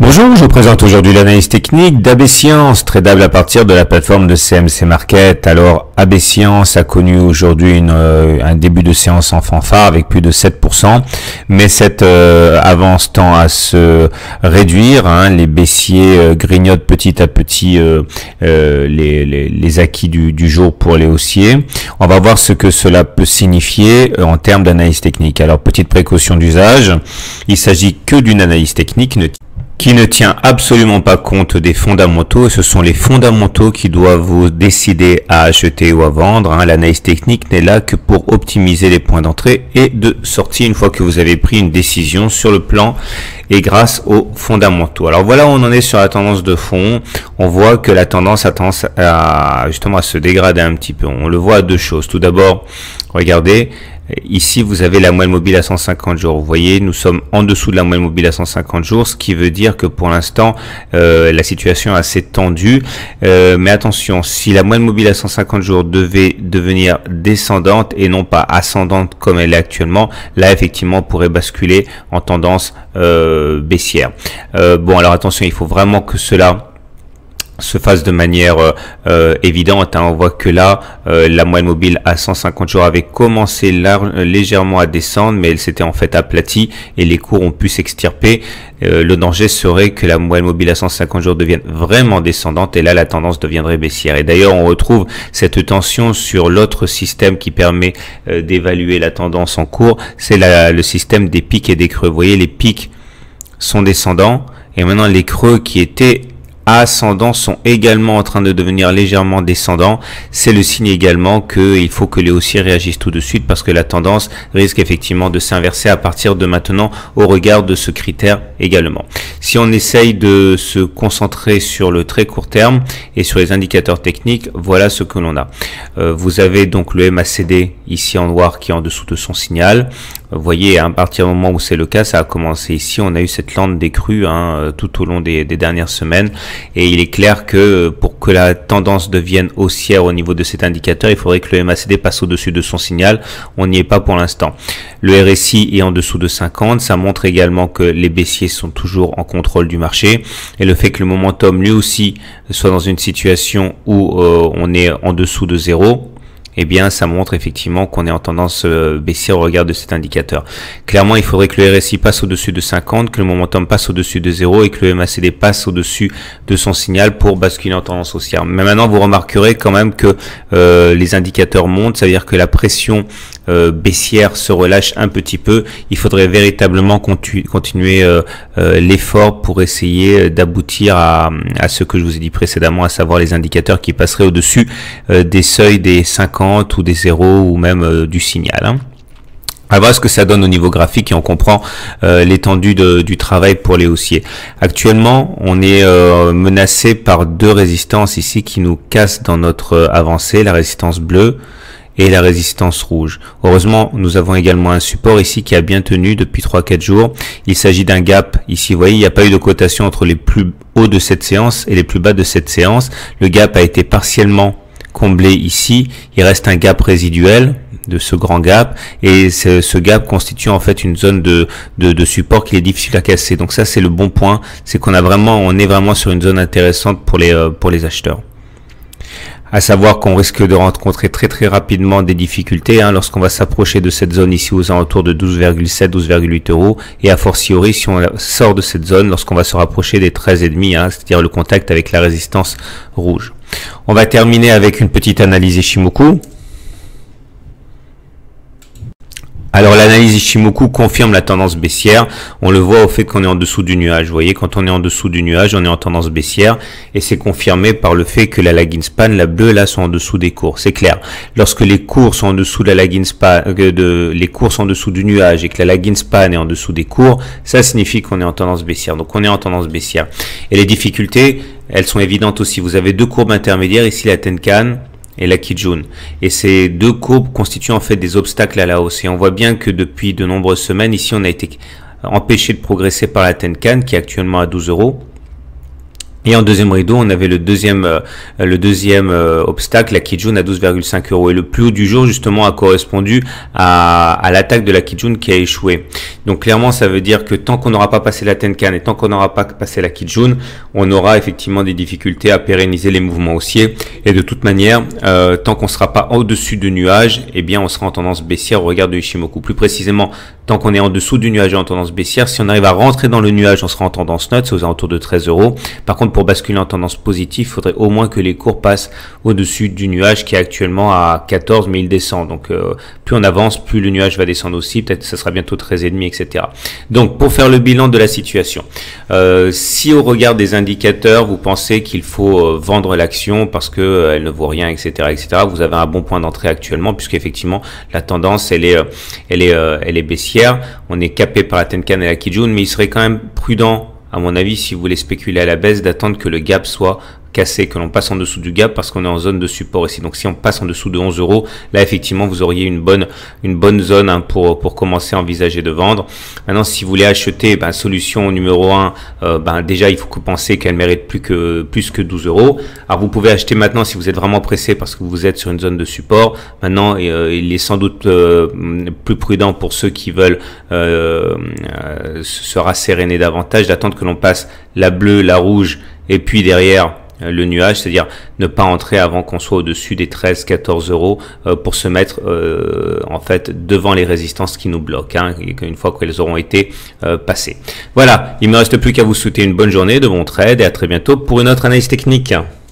Bonjour, je vous présente aujourd'hui l'analyse technique d'AB Science, tradable à partir de la plateforme de CMC Market. Alors, AB Science a connu aujourd'hui un début de séance en fanfare avec plus de 7%, mais cette avance tend à se réduire. Les baissiers grignotent petit à petit les acquis du jour pour les haussiers. On va voir ce que cela peut signifier en termes d'analyse technique. Alors, petite précaution d'usage, il s'agit que d'une analyse technique qui ne tient absolument pas compte des fondamentaux, et ce sont les fondamentaux qui doivent vous décider à acheter ou à vendre. L'analyse technique n'est là que pour optimiser les points d'entrée et de sortie une fois que vous avez pris une décision sur le plan et grâce aux fondamentaux. Alors voilà où on en est sur la tendance de fond. On voit que la tendance a tendance à justement à se dégrader un petit peu. On le voit à deux choses. Tout d'abord, regardez, ici, vous avez la moyenne mobile à 150 jours. Vous voyez, nous sommes en dessous de la moyenne mobile à 150 jours, ce qui veut dire que pour l'instant, la situation est assez tendue. Mais attention, si la moyenne mobile à 150 jours devait devenir descendante et non pas ascendante comme elle est actuellement, là, effectivement, on pourrait basculer en tendance baissière. Bon, alors attention, il faut vraiment que cela se fasse de manière évidente. On voit que là, la moyenne mobile à 150 jours avait commencé légèrement à descendre, mais elle s'était en fait aplatie et les cours ont pu s'extirper. Le danger serait que la moyenne mobile à 150 jours devienne vraiment descendante et là, la tendance deviendrait baissière. Et d'ailleurs, on retrouve cette tension sur l'autre système qui permet d'évaluer la tendance en cours. C'est le système des pics et des creux. Vous voyez, les pics sont descendants et maintenant les creux qui étaient ascendants sont également en train de devenir légèrement descendants. C'est le signe également qu'il faut que les haussiers réagissent tout de suite parce que la tendance risque effectivement de s'inverser à partir de maintenant au regard de ce critère également. Si on essaye de se concentrer sur le très court terme et sur les indicateurs techniques, voilà ce que l'on a. Vous avez donc le MACD ici en noir qui est en dessous de son signal. Vous voyez, à partir du moment où c'est le cas, ça a commencé ici. On a eu cette lente décrue tout au long des dernières semaines. Et il est clair que pour que la tendance devienne haussière au niveau de cet indicateur, il faudrait que le MACD passe au-dessus de son signal. On n'y est pas pour l'instant. Le RSI est en dessous de 50. Ça montre également que les baissiers sont toujours en contrôle du marché. Et le fait que le momentum lui aussi soit dans une situation où on est en dessous de 0, eh bien, ça montre effectivement qu'on est en tendance baissière au regard de cet indicateur. Clairement, il faudrait que le RSI passe au-dessus de 50, que le momentum passe au-dessus de 0 et que le MACD passe au-dessus de son signal pour basculer en tendance haussière. Mais maintenant, vous remarquerez quand même que les indicateurs montent, c'est-à-dire que la pression baissière se relâche un petit peu. Il faudrait véritablement continuer l'effort pour essayer d'aboutir à ce que je vous ai dit précédemment, à savoir les indicateurs qui passeraient au-dessus des seuils des 50 ou des zéros ou même du signal. À voir ce que ça donne au niveau graphique et on comprend l'étendue du travail pour les haussiers. Actuellement, on est menacé par deux résistances ici qui nous cassent dans notre avancée, la résistance bleue et la résistance rouge. Heureusement, nous avons également un support ici qui a bien tenu depuis 3-4 jours. Il s'agit d'un gap. Ici, vous voyez, il n'y a pas eu de cotation entre les plus hauts de cette séance et les plus bas de cette séance. Le gap a été partiellement comblé ici. Il reste un gap résiduel de ce grand gap et ce gap constitue en fait une zone de support qui est difficile à casser. Donc ça, c'est le bon point. C'est qu'on est vraiment sur une zone intéressante pour les acheteurs. À savoir qu'on risque de rencontrer très rapidement des difficultés lorsqu'on va s'approcher de cette zone ici aux alentours de 12,7, 12,8 euros et a fortiori si on sort de cette zone lorsqu'on va se rapprocher des 13,5, c'est-à-dire le contact avec la résistance rouge. On va terminer avec une petite analyse Ichimoku. Alors l'analyse Ichimoku confirme la tendance baissière. On le voit au fait qu'on est en dessous du nuage. Vous voyez, quand on est en dessous du nuage, on est en tendance baissière et c'est confirmé par le fait que la lagging span, la bleue là, sont en dessous des cours. C'est clair. Lorsque les cours sont en dessous de la lagging span, les cours sont en dessous du nuage et que la lagging span est en dessous des cours, ça signifie qu'on est en tendance baissière. Donc on est en tendance baissière. Et les difficultés, elles sont évidentes aussi. Vous avez deux courbes intermédiaires ici, la Tenkan et la Kijun. Et ces deux courbes constituent en fait des obstacles à la hausse. Et on voit bien que depuis de nombreuses semaines, ici on a été empêché de progresser par la Tenkan qui est actuellement à 12 euros. Et en deuxième rideau, on avait le deuxième obstacle, la Kijun à 12,5 euros. Et le plus haut du jour, justement, a correspondu à l'attaque de la Kijun qui a échoué. Donc clairement, ça veut dire que tant qu'on n'aura pas passé la Tenkan et tant qu'on n'aura pas passé la Kijun, on aura effectivement des difficultés à pérenniser les mouvements haussiers. Et de toute manière, tant qu'on ne sera pas au-dessus du nuage, eh bien, on sera en tendance baissière au regard de Ishimoku. Plus précisément, tant qu'on est en dessous du nuage et en tendance baissière, si on arrive à rentrer dans le nuage, on sera en tendance neutre, c'est aux alentours de 13 euros. Par contre, pour basculer en tendance positive, il faudrait au moins que les cours passent au-dessus du nuage qui est actuellement à 14, mais il descend. Donc, plus on avance, plus le nuage va descendre aussi. Peut-être que ça sera bientôt 13,5, etc. Donc, pour faire le bilan de la situation, si au regard des indicateurs, vous pensez qu'il faut vendre l'action parce que elle ne vaut rien, etc., etc., vous avez un bon point d'entrée actuellement, puisqu'effectivement, la tendance, elle est baissière. On est capé par la Tenkan et la Kijun, mais il serait quand même prudent, à mon avis, si vous voulez spéculer à la baisse, d'attendre que le gap soit cassé, que l'on passe en dessous du gap parce qu'on est en zone de support ici. Donc si on passe en dessous de 11 euros, là effectivement vous auriez une bonne zone hein, pour commencer à envisager de vendre. Maintenant si vous voulez acheter, solution numéro 1, déjà il faut que vous pensiez qu'elle mérite plus que 12 euros. Alors vous pouvez acheter maintenant si vous êtes vraiment pressé parce que vous êtes sur une zone de support. Maintenant il est sans doute plus prudent pour ceux qui veulent se rasséréner davantage d'attendre que l'on passe la bleue, la rouge et puis derrière le nuage, c'est-à-dire ne pas entrer avant qu'on soit au-dessus des 13-14 euros pour se mettre en fait devant les résistances qui nous bloquent, hein, une fois qu'elles auront été passées. Voilà, il me reste plus qu'à vous souhaiter une bonne journée, de bons trades et à très bientôt pour une autre analyse technique.